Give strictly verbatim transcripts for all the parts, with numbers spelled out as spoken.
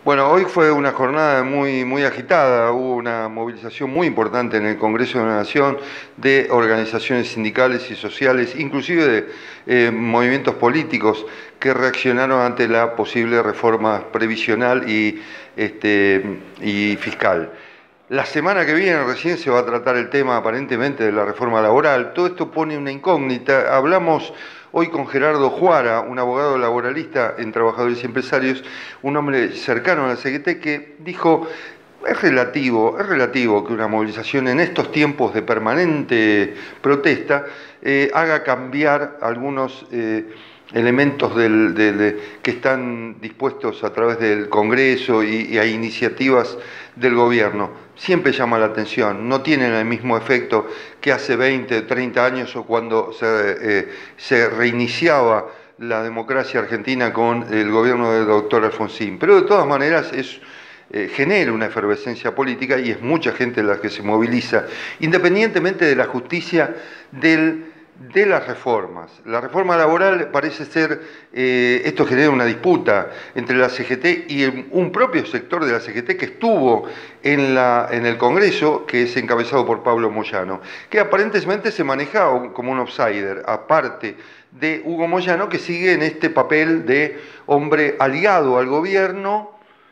Bueno, hoy fue una jornada muy, muy agitada, hubo una movilización muy importante en el Congreso de la Nación de organizaciones sindicales y sociales, inclusive de eh, movimientos políticos que reaccionaron ante la posible reforma previsional y, este, y fiscal. La semana que viene recién se va a tratar el tema aparentemente de la reforma laboral. Todo esto pone una incógnita. Hablamos hoy con Gerardo Juara, un abogado laboralista en Trabajadores y Empresarios, un hombre cercano a la C G T, que dijo: es relativo, es relativo que una movilización en estos tiempos de permanente protesta eh, haga cambiar algunos eh, elementos del, de, de, que están dispuestos a través del Congreso y, y a iniciativas del gobierno. Siempre llama la atención, no tienen el mismo efecto que hace veinte, treinta años o cuando se, eh, se reiniciaba la democracia argentina con el gobierno del doctor Alfonsín. Pero de todas maneras es... Eh, genera una efervescencia política y es mucha gente la que se moviliza, independientemente de la justicia del, de las reformas. La reforma laboral parece ser, eh, esto genera una disputa entre la C G T y el, un propio sector de la C G T que estuvo en, la, en el Congreso, que es encabezado por Pablo Moyano, que aparentemente se maneja como un outsider, aparte de Hugo Moyano, que sigue en este papel de hombre aliado al gobierno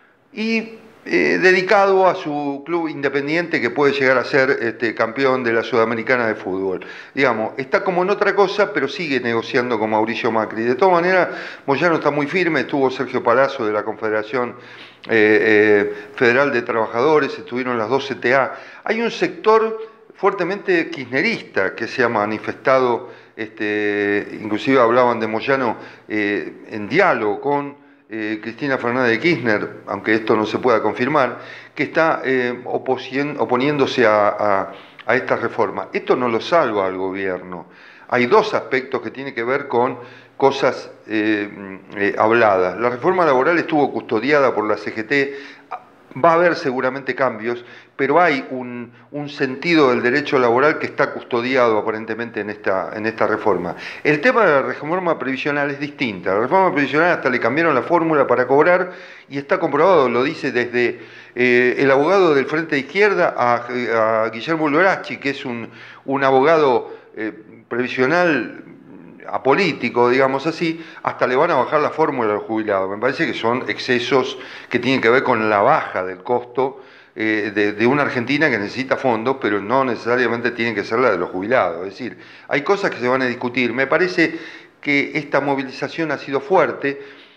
y eh, dedicado a su club independiente, que puede llegar a ser este, campeón de la Sudamericana de fútbol. Digamos, está como en otra cosa, pero sigue negociando con Mauricio Macri. De todas maneras, Moyano está muy firme, estuvo Sergio Palazzo de la Confederación eh, eh, Federal de Trabajadores, estuvieron las dos C T A. Hay un sector fuertemente kirchnerista que se ha manifestado, este, inclusive hablaban de Moyano eh, en diálogo con Eh, Cristina Fernández de Kirchner, aunque esto no se pueda confirmar, que está eh, oponiéndose a, a, a esta reforma. Esto no lo salva al gobierno. Hay dos aspectos que tienen que ver con cosas eh, eh, habladas. La reforma laboral estuvo custodiada por la C G T. Va a haber seguramente cambios, pero hay un, un sentido del derecho laboral que está custodiado aparentemente en esta, en esta reforma. El tema de la reforma previsional es distinta. La reforma previsional hasta le cambiaron la fórmula para cobrar y está comprobado, lo dice desde eh, el abogado del Frente de Izquierda a, a Guillermo Loracci, que es un, un abogado eh, previsional apolítico, digamos así, hasta le van a bajar la fórmula a los jubilados. Me parece que son excesos que tienen que ver con la baja del costo eh, de, de una Argentina que necesita fondos, pero no necesariamente tienen que ser la de los jubilados. Es decir, hay cosas que se van a discutir. Me parece que esta movilización ha sido fuerte,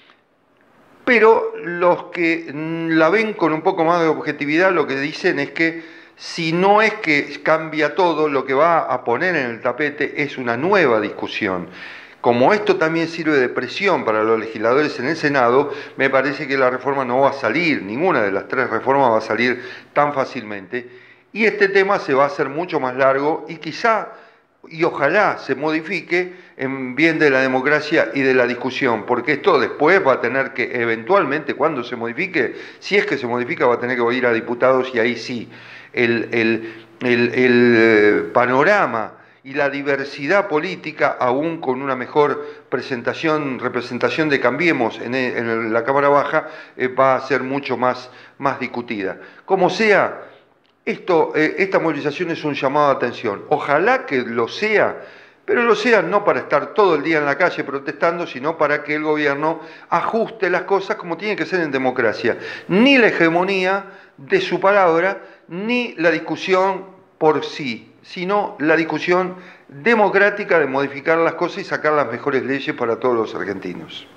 pero los que la ven con un poco más de objetividad lo que dicen es que si no es que cambia todo, lo que va a poner en el tapete es una nueva discusión. Como esto también sirve de presión para los legisladores en el Senado, me parece que la reforma no va a salir, ninguna de las tres reformas va a salir tan fácilmente, y este tema se va a hacer mucho más largo y quizá, y ojalá se modifique en bien de la democracia y de la discusión, porque esto después va a tener que, eventualmente, cuando se modifique, si es que se modifica, va a tener que ir a diputados y ahí sí. El, el, el, el panorama y la diversidad política, aún con una mejor presentación, representación de Cambiemos en, en la Cámara Baja, eh, va a ser mucho más, más discutida. Como sea, esto, eh, esta movilización es un llamado de atención. Ojalá que lo sea, pero lo sea no para estar todo el día en la calle protestando, sino para que el gobierno ajuste las cosas como tiene que ser en democracia. Ni la hegemonía de su palabra, ni la discusión por sí, sino la discusión democrática de modificar las cosas y sacar las mejores leyes para todos los argentinos.